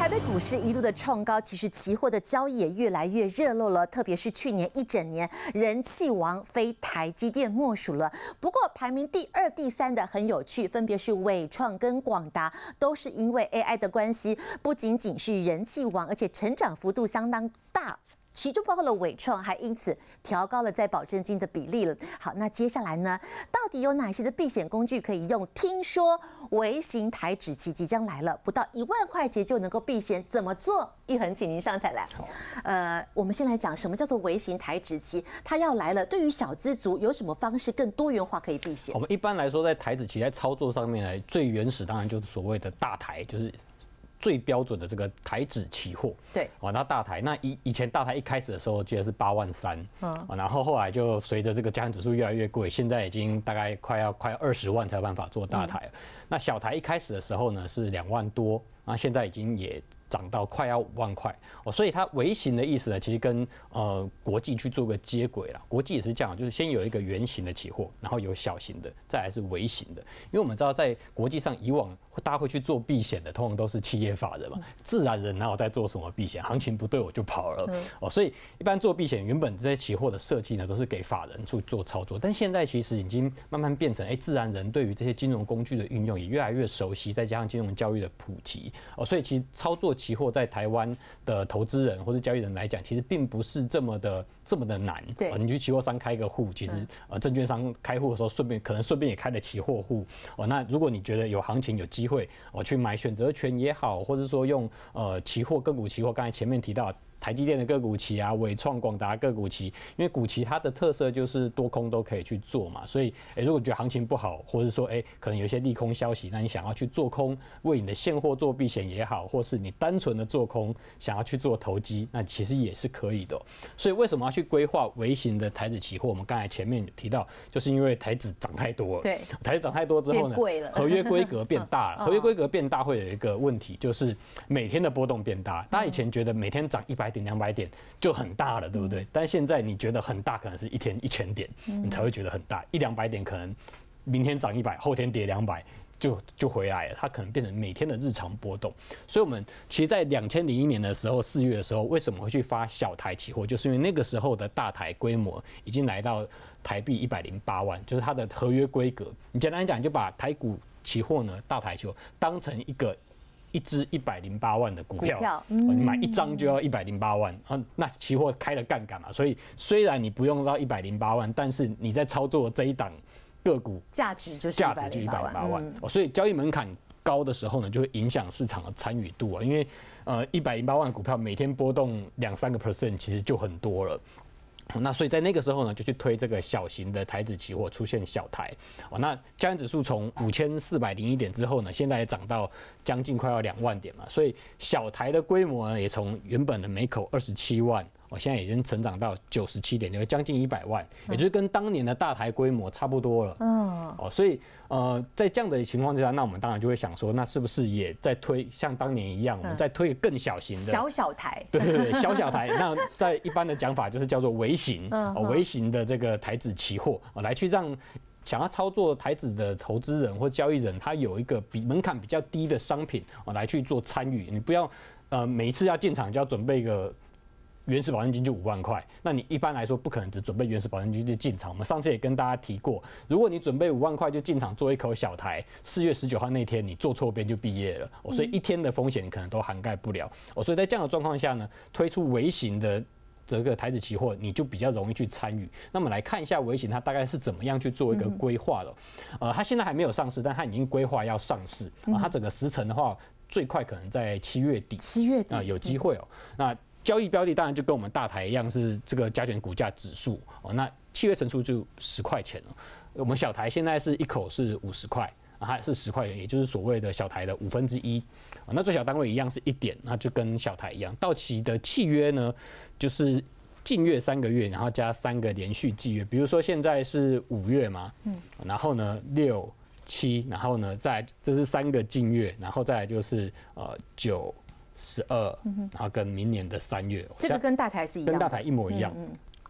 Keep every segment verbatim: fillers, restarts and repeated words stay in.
台北股市一路的创高，其实期货的交易也越来越热络了。特别是去年一整年，人气王非台积电莫属了。不过排名第二、第三的很有趣，分别是伟创跟广达，都是因为 A I 的关系，不仅仅是人气王，而且成长幅度相当大。 其中包括了伟创，还因此调高了在保证金的比例了。好，那接下来呢，到底有哪些的避险工具可以用？听说微型台指期即将来了，不到一万块钱就能够避险，怎么做？玉衡，请您上台来。呃，我们先来讲什么叫做微型台指期，它要来了。对于小资族，有什么方式更多元化可以避险？ 我们一般来说，在台指期在操作上面来，最原始当然就是所谓的大台，就是 最标准的这个台指期货，对，哦，那大台，那以以前大台一开始的时候，记得是八万三，嗯，然后后来就随着这个加权指数越来越贵，现在已经大概快要快二十万才有办法做大台了。嗯、那小台一开始的时候呢是两万多，然后现在已经也 涨到快要五万块哦，所以它微型的意思呢，其实跟呃国际去做个接轨啦。国际也是这样，就是先有一个圆形的期货，然后有小型的，再来是微型的。因为我们知道在国际上以往大家会去做避险的，通常都是企业法人嘛，自然人哪有在做什么避险？行情不对我就跑了哦，所以一般做避险，原本这些期货的设计呢，都是给法人去做操作，但现在其实已经慢慢变成，哎，自然人对于这些金融工具的运用也越来越熟悉，再加上金融教育的普及哦，所以其实操作 期货在台湾的投资人或者交易人来讲，其实并不是这么的这么的难。对，你去期货商开一个户，其实呃证券商开户的时候，顺便可能顺便也开了期货户。哦，那如果你觉得有行情有机会，哦去买选择权也好，或者说用呃期货个股期货，刚才前面提到 台积电的个股期啊，伟创、广达个股期，因为股期它的特色就是多空都可以去做嘛，所以，哎，如果觉得行情不好，或者说，哎，可能有一些利空消息，那你想要去做空，为你的现货做避险也好，或是你单纯的做空，想要去做投机，那其实也是可以的。所以，为什么要去规划微型的台指期货？我们刚才前面有提到，就是因为台指涨太多了，对，台指涨太多之后呢，合约规格变大了，合约规格变大会有一个问题，就是每天的波动变大。大家以前觉得每天涨一百 点、两百点就很大了，对不对？嗯、但现在你觉得很大，可能是一天一千点，你才会觉得很大。一两百点可能明天涨一百，后天跌两百，就就回来了。它可能变成每天的日常波动。所以，我们其实，在两千零一年的时候，四月的时候，为什么会去发小台期货？就是因为那个时候的大台规模已经来到台币一百零八万，就是它的合约规格。你简单来讲，就把台股期货呢，大台期货当成一个 一支一百零八万的股票，股票嗯、你买一张就要一百零八万啊！那期货开了杠杆嘛，所以虽然你不用到一百零八万，但是你在操作这一档个股价值就是价值就一百零八万、嗯哦，所以交易门槛高的时候呢，就会影响市场的参与度啊。因为呃一百零八万股票每天波动两三个 percent， 其实就很多了。 那所以在那个时候呢，就去推这个小型的台指期货，出现小台哦。那加权指数从五千四百零一点之后呢，现在也涨到将近快要两万点嘛，所以小台的规模呢，也从原本的每口二十七万，哦，现在已经成长到九十七点六，将近一百万，也就是跟当年的大台规模差不多了。嗯，哦，所以呃，在这样的情况之下，那我们当然就会想说，那是不是也在推像当年一样，我们再推更小型的小小台？对对对，小小台。那在一般的讲法就是叫做微型，哦，微型的这个台指期货，哦，来去让 想要操作台指的投资人或交易人，他有一个比门槛比较低的商品哦来去做参与。你不要呃每一次要进场就要准备一个 原始保证金就五万块，那你一般来说不可能只准备原始保证金就进场。我们上次也跟大家提过，如果你准备五万块就进场做一口小台，四月十九号那天你做错边就毕业了，哦，所以一天的风险你可能都涵盖不了。哦，所以在这样的状况下呢，推出微型的 这个台指期货，你就比较容易去参与。那么来看一下微型它大概是怎么样去做一个规划的。呃，它现在还没有上市，但它已经规划要上市。啊，它整个时程的话，最快可能在七月底。七月底啊，有机会哦。那 交易标的当然就跟我们大台一样，是这个加权股价指数哦。那契约成数就十块钱了。我们小台现在是一口是五十块，啊，它是十块钱，也就是所谓的小台的五分之一。那最小单位一样是一点，那就跟小台一样。到期的契约呢，就是近月三个月，然后加三个连续季月。比如说现在是五月嘛，嗯，然后呢六七，然后呢再这是三个近月，然后再来就是呃九 十二，然后跟明年的三月，这个跟大台是一样，跟大台一模一样。嗯嗯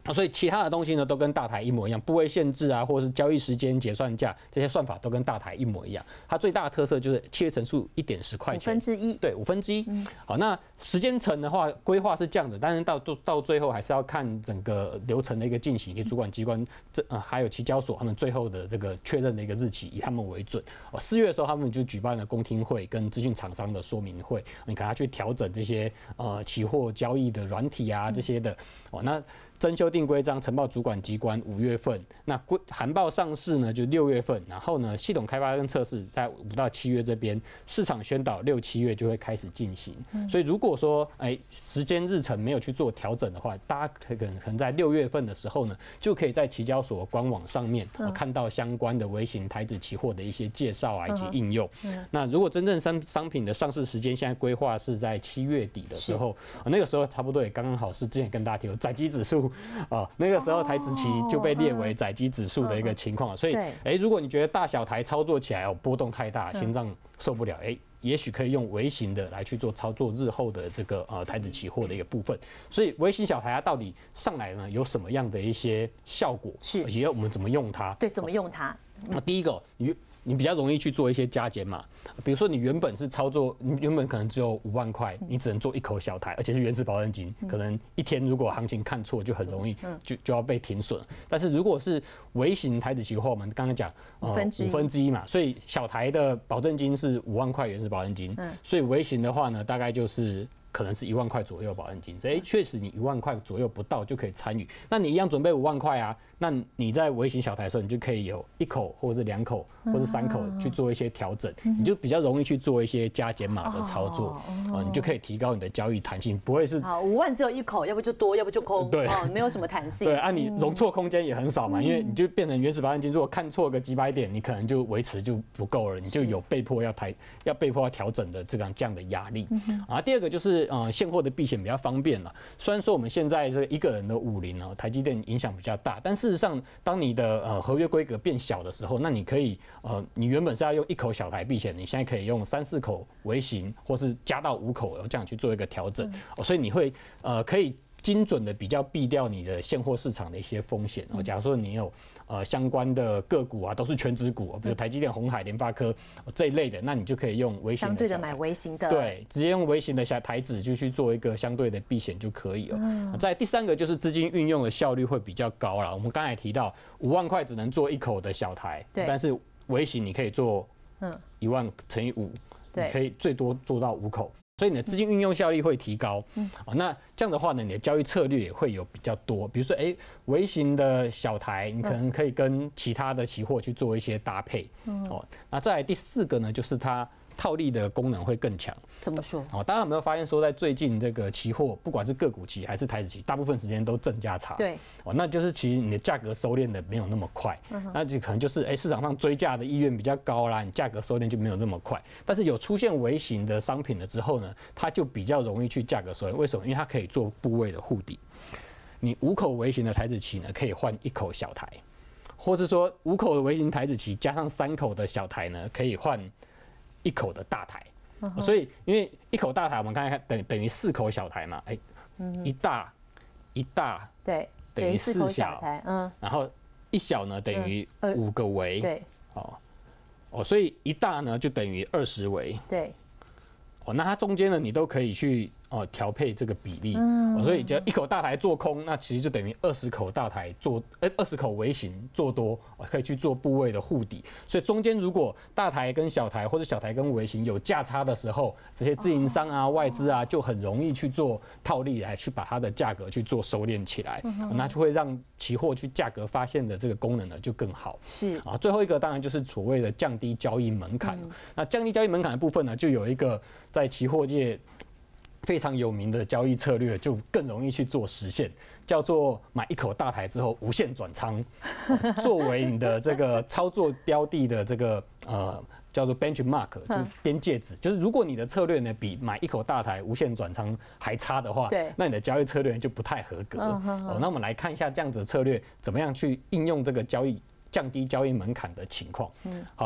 所以其他的东西呢，都跟大台一模一样，部位限制啊，或者是交易时间、结算价这些算法都跟大台一模一样。它最大的特色就是契约成数一点十块钱， 五分之一， 对，五分之一。好，那时间层的话，规划是这样子，但是到到最后还是要看整个流程的一个进行，以及主管机关这呃还有期交所他们最后的这个确认的一个日期，以他们为准。哦，四月的时候他们就举办了公听会跟资讯厂商的说明会，你可能要去调整这些呃期货交易的软体啊这些的。哦，那增修订规章，晨报主管机关五月份，那规函报上市呢就六月份，然后呢系统开发跟测试在五到七月这边，市场宣导六七月就会开始进行。嗯、所以如果说哎时间日程没有去做调整的话，大家可能可能在六月份的时候呢，就可以在期交所官网上面、嗯、看到相关的微型台指期货的一些介绍啊以及应用。嗯、那如果真正商商品的上市时间现在规划是在七月底的时候，那个时候差不多也刚刚好是之前跟大家提过载基指数。哦，那个时候台指期就被列为载基指数的一个情况，所以，哎，如果你觉得大小台操作起来哦波动太大，心脏受不了，哎，也许可以用微型的来去做操作日后的这个呃台指期货的一个部分。所以微型小台它到底上来呢有什么样的一些效果？是，而且我们怎么用它？ 对，怎么用它？ 那第一个，你你比较容易去做一些加减码。比如说你原本是操作，你原本可能只有五万块，你只能做一口小台，而且是原始保证金，可能一天如果行情看错，就很容易就就要被停损。但是如果是微型台指期货，我们刚刚讲五分之一， 五分之一嘛，所以小台的保证金是五万块原始保证金，所以微型的话呢，大概就是可能是一万块左右保证金，所以确实你一万块左右不到就可以参与。那你一样准备五万块啊，那你在微型小台的时候，你就可以有一口或者是两口或者是三口去做一些调整，你就比较容易去做一些加减码的操作，哦，你就可以提高你的交易弹性，不会是好五万只有一口，要不就多，要不就空， 对， 哦，没有什么弹性。 对，啊，你容错空间也很少嘛，因为你就变成原始保证金，如果看错个几百点，你可能就维持就不够了，你就有被迫要抬要被迫要调整的这样这样的压力。啊，第二个就是呃现货的避险比较方便了。虽然说我们现在这一个人的五零呢，台积电影响比较大，但事实上当你的呃合约规格变小的时候，那你可以呃你原本是要用一口小台避险，你现在可以用三四口微型，或是加到五口，这样去做一个调整。哦，所以你会呃可以精准的比较避掉你的现货市场的一些风险。哦，假如说你有呃相关的个股啊，都是全指股，比如台积电、鸿海、联发科这一类的，那你就可以用微型的相对的买微型的， 对，直接用微型的小台指就去做一个相对的避险就可以了。嗯，再第三个就是资金运用的效率会比较高啦。我们刚才提到五万块只能做一口的小台，但是微型你可以做嗯一万乘以五，你可以最多做到五口。所以你的资金运用效率会提高，嗯，哦，那这样的话呢，你的交易策略也会有比较多。比如说，哎，微型的小台，你可能可以跟其他的期货去做一些搭配，嗯，哦，那再来第四个呢，就是它套利的功能会更强。 怎么说？ 哦，大家有没有发现说，在最近这个期货，不管是个股期还是台指期，大部分时间都正价差。 对， 哦，那就是其实你的价格收敛的没有那么快，嗯、那就可能就是哎、欸、市场上追价的意愿比较高啦，你价格收敛就没有那么快。但是有出现微型的商品了之后呢，它就比较容易去价格收敛。为什么？因为它可以做部位的护底。你五口微型的台指期呢，可以换一口小台，或是说五口的微型台指期加上三口的小台呢，可以换一口的大台。Uh-huh. 所以，因为一口大台，我们刚才看等等于四口小台嘛，哎、欸嗯，一大一大对等于四小台，嗯， 然后一小呢等于五个微， 对， 哦哦，所以一大呢就等于二十微， 对， 哦，那它中间呢你都可以去哦调配这个比例，嗯，哦、所以只要一口大台做空，那其实就等于二十口大台做，哎，二十口微型做多，可以去做部位的护底。所以中间如果大台跟小台或者小台跟微型有价差的时候，这些自营商啊、哦、外资啊就很容易去做套利来去把它的价格去做收敛起来，嗯、那就会让期货去价格发现的这个功能呢就更好。 是啊，最后一个当然就是所谓的降低交易门槛。嗯、那降低交易门槛的部分呢，就有一个在期货界非常有名的交易策略，就更容易去做实现，叫做买一口大台之后无限转仓，作为你的这个操作标的的这个呃叫做 benchmark， 就是边界值。就是如果你的策略呢比买一口大台无限转仓还差的话，那你的交易策略就不太合格。哦，那我们来看一下这样子的策略怎么样去应用这个交易降低交易门槛的情况。嗯，好。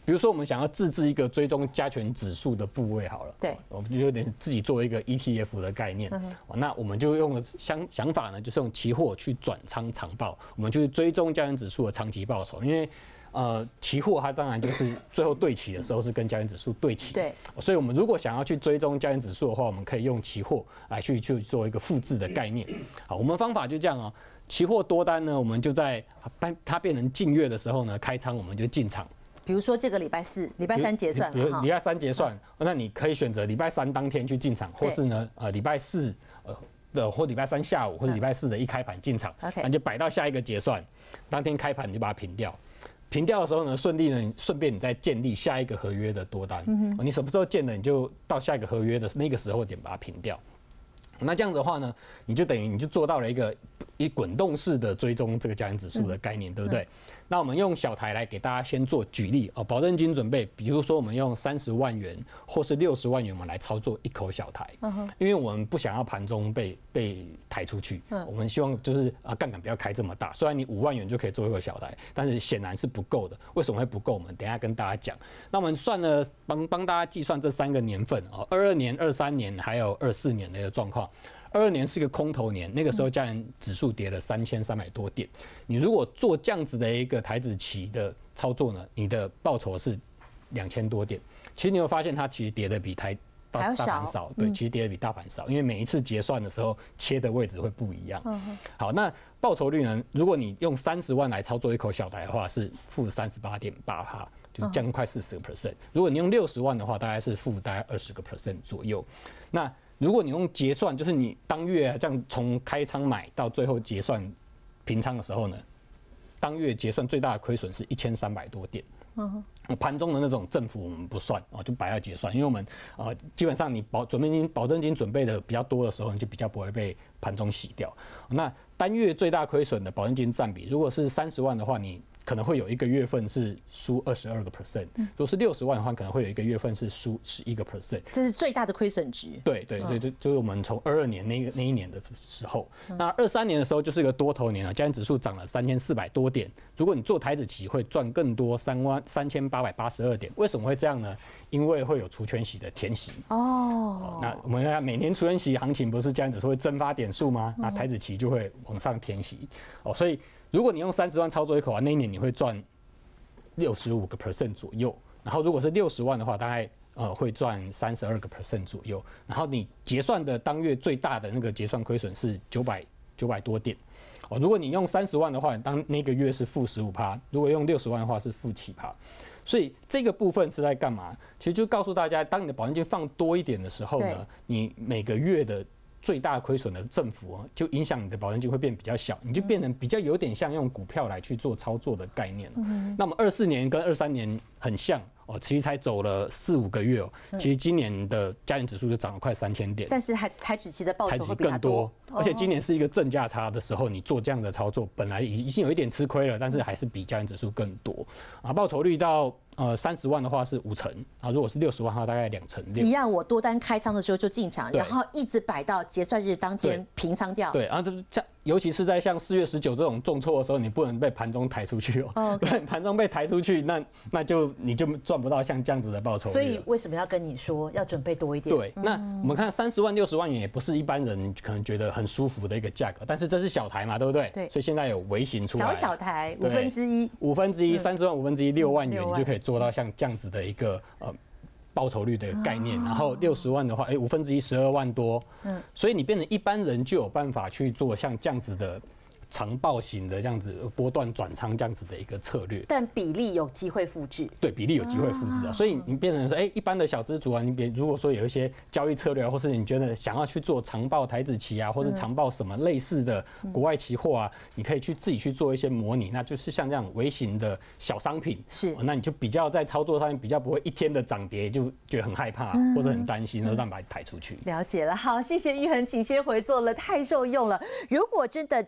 比如说我们想要自制一个追踪加权指数的部位好了， 对， 我们就有点自己做一个 E T F 的概念，嗯、那我们就用了想想法呢，就是用期货去转仓长报，我们去追踪加权指数的长期报酬，因为。呃，期货它当然就是最后对齐的时候是跟加权指数对齐， 对， 所以我们如果想要去追踪加权指数的话，我们可以用期货来去去做一个复制的概念。好，我们方法就这样哦，期货多单呢，我们就在它变成近月的时候呢，开仓我们就进场。 比如说这个礼拜四、礼拜三结算嘛， 礼拜三结算，那你可以选择礼拜三当天去进场，或是呢，呃，礼拜四呃的或礼拜三下午或者礼拜四的一开盘进场，那就摆到下一个结算，当天开盘你就把它平掉。平掉的时候呢，顺利呢，顺便你再建立下一个合约的多单。嗯、你什么时候建的，你就到下一个合约的那个时候点把它平掉。那这样子的话呢，你就等于你就做到了一个以滚动式的追踪这个加权指数的概念，嗯、对不对？嗯、那我们用小台来给大家先做举例哦，保证金准备，比如说我们用三十万元或是六十万元，我们来操作一口小台，嗯、因为我们不想要盘中被被抬出去，嗯、我们希望就是啊杠杆不要开这么大。虽然你五万元就可以做一个小台，但是显然是不够的。为什么会不够？我们等一下跟大家讲。那我们算了帮帮大家计算这三个年份哦，二二年、二三年还有二四年的一个状况。二二年是个空头年，那个时候加权指数跌了三千三百多点。你如果做这样子的一个台指期的操作呢，你的报酬是两千多点。其实你会发现它其实跌的比台大盘少，对，其实跌的比大盘少，因为每一次结算的时候切的位置会不一样。好，那报酬率呢？如果你用三十万来操作一口小台的话，是负三十八点八趴，就将近快四十个 percent。如果你用六十万的话，大概是负大概二十个 percent 左右。那如果你用结算，就是你当月这样从开仓买到最后结算平仓的时候呢，当月结算最大的亏损是一千三百多点。嗯，盘中的那种振幅我们不算哦，就摆在结算，因为我们呃基本上你保准备金、保证金准备的比较多的时候，你就比较不会被盘中洗掉。那单月最大亏损的保证金占比，如果是三十万的话，你可能会有一个月份是输二十二个 percent， 如果是六十万的话，可能会有一个月份是输十一个 percent， 这是最大的亏损值。 对对对，就就是我们从二二年那个那一年的时候，那二三年的时候就是一个多头年了，加权指数涨了三千四百多点，如果你做台指期会赚更多，三万三千八百八十二点。为什么会这样呢？因为会有除权息的填息哦。那我们看每年除权息行情不是加权指数会增发点数吗？那台指期就会往上填息哦，所以。如果你用三十万操作一口啊，那一年你会赚六十五个 percent 左右。然后如果是六十万的话，大概呃会赚三十二个 percent 左右。然后你结算的当月最大的那个结算亏损是九百九百多点。哦，如果你用三十万的话，当那个月是负十五趴；如果用六十万的话是负七趴。所以这个部分是在干嘛？其实就告诉大家，当你的保证金放多一点的时候呢，你每个月的最大亏损的振幅啊，就影响你的保证金会变比较小，你就变成比较有点像用股票来去做操作的概念了。嗯、那么二四年跟二三年很像哦，其实才走了四五个月哦，其实今年的加权指数就涨了快三千点， 但是还台指期的报酬会比它多， 而且今年是一个正价差的时候，你做这样的操作，本来已经有一点吃亏了，但是还是比加权指数更多啊，报酬率到。呃，三十万的话是五成啊，如果是六十万的话，大概两成六。 一样，我多单开仓的时候就进场，然后一直摆到结算日当天平仓掉。 对，然后就是这样，尤其是在像四月十九这种重挫的时候，你不能被盘中抬出去哦。哦，对，盘中被抬出去，那那就你就赚不到像这样子的报酬率。 所以为什么要跟你说要准备多一点？ 对，那我们看三十万、六十万元也不是一般人可能觉得很舒服的一个价格，但是这是小台嘛，对不对？ 对。 所以现在有微型出来， 小小台五分之一， 五分之一，三十万五分之一，六万元你就可以做到像这样子的一个呃报酬率的概念，然后六十万的话，哎，五分之一十二万多，嗯，所以你变成一般人就有办法去做像这样子的长报型的这样子波段转仓这样子的一个策略， 但比例有机会复制， 对，比例有机会复制啊，所以你变成说，哎，一般的小资族啊，你别如果说有一些交易策略啊，或是你觉得想要去做长报台指期啊，或是长报什么类似的国外期货啊，你可以去自己去做一些模拟，那就是像这样微型的小商品， 是， 那你就比较在操作上面比较不会一天的涨跌就觉得很害怕或者很担心，然后让把它抬出去。 了解了，好，谢谢玉衡，请先回座了，太受用了。如果真的七月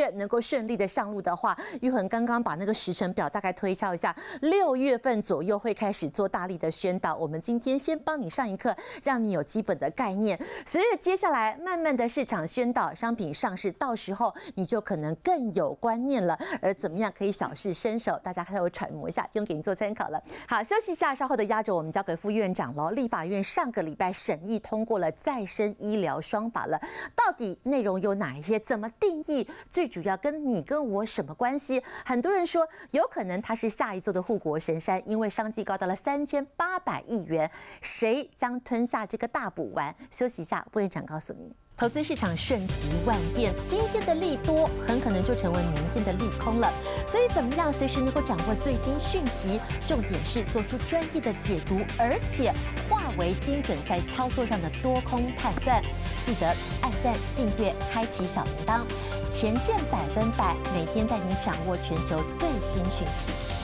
月能够顺利的上路的话，玉恒刚刚把那个时程表大概推敲一下，六月份左右会开始做大力的宣导。我们今天先帮你上一课，让你有基本的概念。随着接下来慢慢的市场宣导，商品上市，到时候你就可能更有观念了。而怎么样可以小试身手，大家还有揣摩一下，提供给您做参考了。好，休息一下，稍后的压轴我们交给副院长喽。立法院上个礼拜审议通过了再生医疗双法了，到底内容有哪一些？怎么定义？最主要跟你跟我什么关系？很多人说有可能它是下一座的护国神山，因为商机高达了三千八百亿元，谁将吞下这个大补丸？休息一下，副院长告诉你。投资市场瞬息万变，今天的利多很可能就成为明天的利空了。所以怎么样随时能够掌握最新讯息？重点是做出专业的解读，而且化为精准在操作上的多空判断。记得按赞、订阅、开启小铃铛，前线百分百，每天带您掌握全球最新讯息。